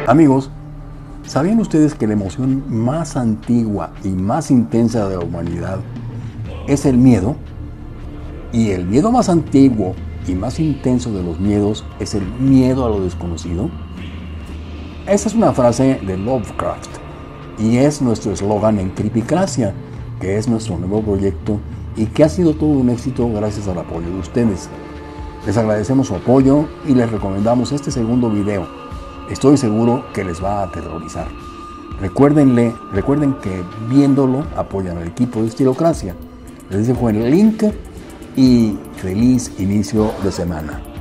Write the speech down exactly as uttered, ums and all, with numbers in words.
Amigos, ¿sabían ustedes que la emoción más antigua y más intensa de la humanidad es el miedo? Y el miedo más antiguo y más intenso de los miedos es el miedo a lo desconocido. Esa es una frase de Lovecraft y es nuestro eslogan en Creepycracia, que es nuestro nuevo proyecto y que ha sido todo un éxito gracias al apoyo de ustedes. Les agradecemos su apoyo y les recomendamos este segundo video. Estoy seguro que les va a aterrorizar. Recuérdenle, recuerden que viéndolo apoyan al equipo de Estilocracia. Les dejo el link y feliz inicio de semana.